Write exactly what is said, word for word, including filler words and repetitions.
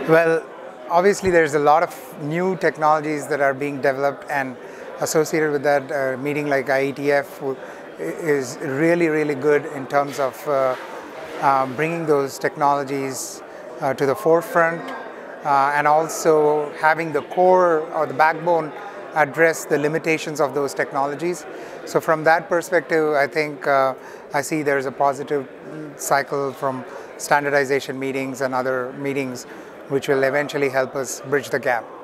Well, obviously there's a lot of new technologies that are being developed, and associated with that, uh, meeting like I E T F is really, really good in terms of uh, uh, bringing those technologies uh, to the forefront, uh, and also having the core or the backbone address the limitations of those technologies. So from that perspective, I think uh, I see there's a positive cycle from standardization meetings and other meetings which will eventually help us bridge the gap.